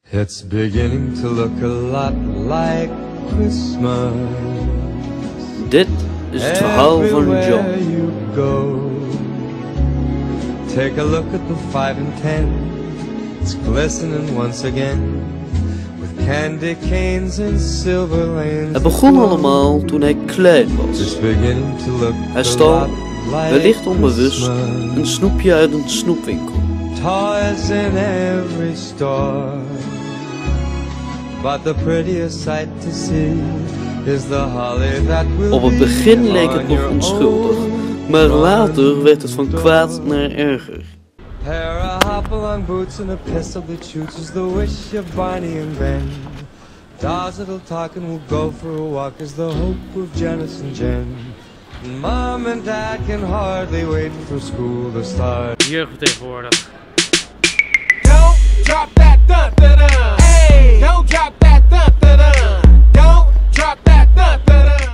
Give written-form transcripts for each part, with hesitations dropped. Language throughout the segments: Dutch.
It's beginning to look a lot like Christmas. Dit is het verhaal van John. You go. Take a look at the 5 and 10. It's glistening once again. With candy canes and silver lanes. Het begon allemaal toen hij klein was. It's beginning to look Hij stal, wellicht onbewust, Christmas. een snoepje uit een snoepwinkel. Toys in every store. But the prettiest sight to see is the holly that will Op het begin leek het on nog your onschuldig, own maar later werd het van kwaad naar erger. pair of hop-along boots and a pistol that shoots is the wish of Barney and Ben. Dolls that'll talk and will go for a walk is the hope of Janice and Jen. Mom and Dad can hardly wait for school to start. Jeugd tegenwoordig. Don't drop that dun dun dun. Hey, don't drop that dun dun dun. Don't drop that dun dun dun.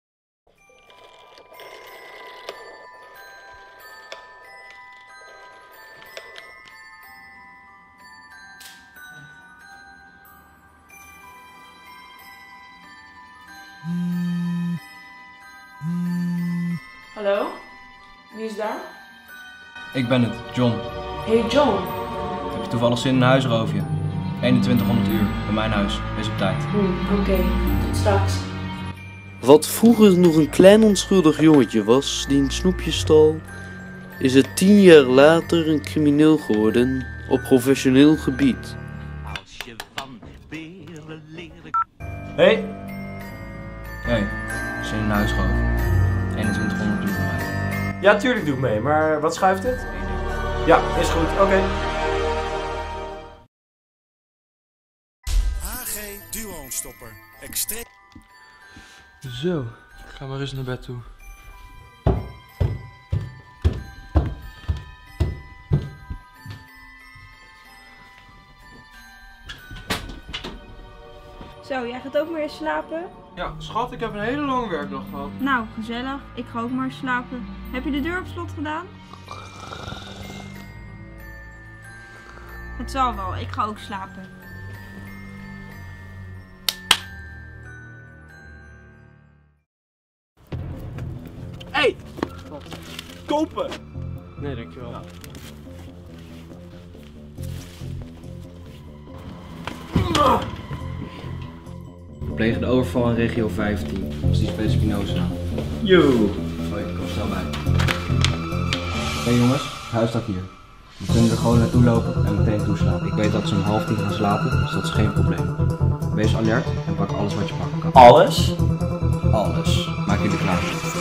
Hallo? Wie is daar? Ik ben het, John. Hey John. Heb je toevallig zin in een huisroofje? 2100 uur, bij mijn huis. Wees op tijd. Oké, tot straks. Wat vroeger nog een klein onschuldig jongetje was die een snoepje stal, is het 10 jaar later een crimineel geworden op professioneel gebied. Hey! Hey, zin in een huisroof. 2100 uur bij mij. Ja, tuurlijk doe ik mee, maar wat schuift het? Ja, is goed, oké. HG Duo-stopper. Extreem. Zo, ik ga maar eens naar bed toe. Zo, jij gaat ook maar eens slapen? Ja, schat, ik heb een hele lange werkdag gehad. Nou, gezellig. Ik ga ook maar eens slapen. Heb je de deur op slot gedaan? Het zal wel, ik ga ook slapen. Hey! Kopen! Nee, dankjewel. We plegen de overval in regio 15. Dat is die Spinoza. Yo! Hoi, kom snel bij. Hey jongens, het huis staat hier. We kunnen er gewoon naartoe lopen en meteen toeslapen. Ik weet dat ze om 9:30 gaan slapen, dus dat is geen probleem. Wees alert en pak alles wat je pakken kan. Alles? Alles. Maak jullie klaar.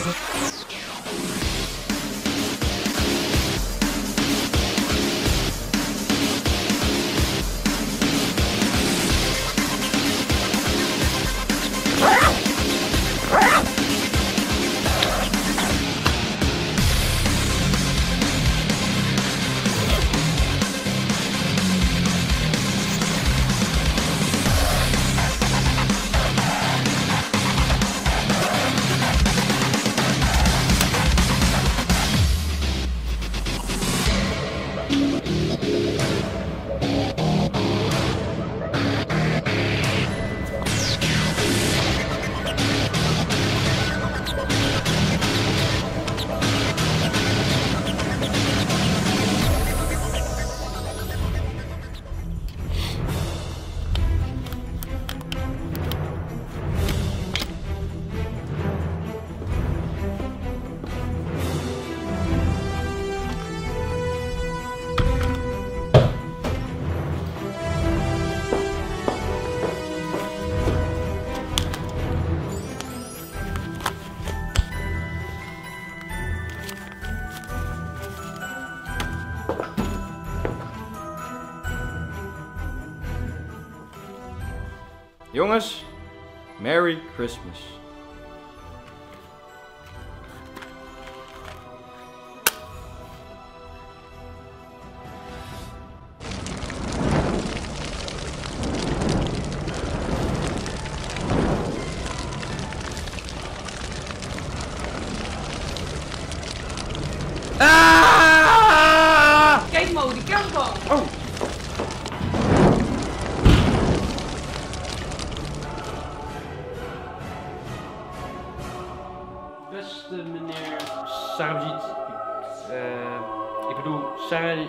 Jongens, Merry Christmas. Kijk Mo, die camper. Oh! zei...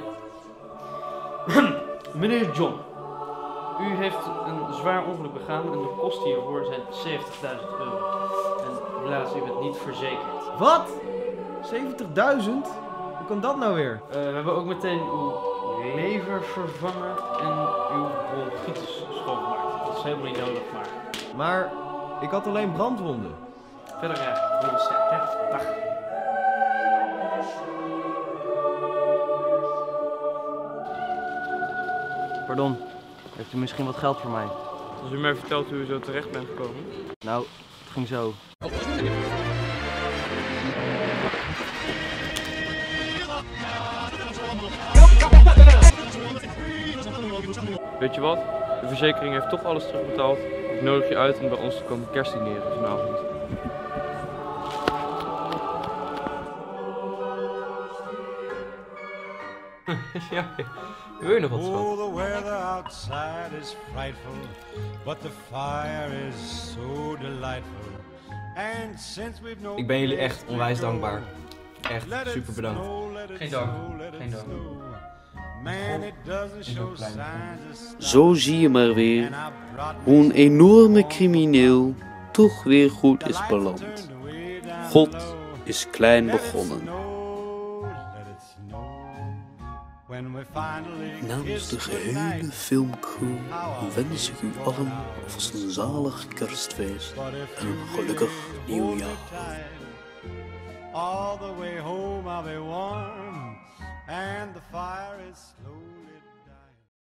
Meneer John, u heeft een zwaar ongeluk begaan en de kosten hiervoor zijn €70.000. En helaas, u bent niet verzekerd. Wat? 70.000? Hoe kan dat nou weer? We hebben ook meteen uw lever vervangen en uw bronchitis schoongemaakt. Dat is helemaal niet nodig, maar... Maar ik had alleen brandwonden. Verder, ja, heel sterk, hè? Dag. Pardon, heeft u misschien wat geld voor mij? Als u mij vertelt hoe u zo terecht bent gekomen. Nou, het ging zo. Weet je wat? De verzekering heeft toch alles terugbetaald. Ik nodig je uit om bij ons te komen kerstdineren vanavond. Ja, wil je nog wat, schat? Oh, the weather outside is frightful, but the fire is so delightful. And since we've no Ik ben jullie echt onwijs dankbaar. Echt super bedankt. Geen dank. Geen dank. Man, it doesn't show signs of Zo zie je maar weer hoe een enorme crimineel toch weer goed is beland. God is klein begonnen. Namens de gehele filmcrew wens ik u allen alvast een zalig kerstfeest en een gelukkig nieuwjaar. all the way home I'll be warm and the fire is slow.